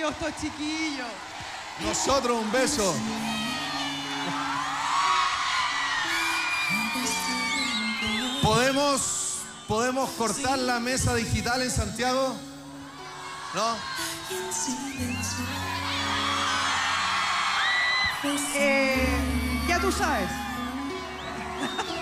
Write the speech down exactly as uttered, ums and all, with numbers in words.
bueno estos chiquillos. Nosotros un beso. ¿Podemos, ¿Podemos cortar la mesa digital en Santiago? ¿No? Eh, ya tú sabes.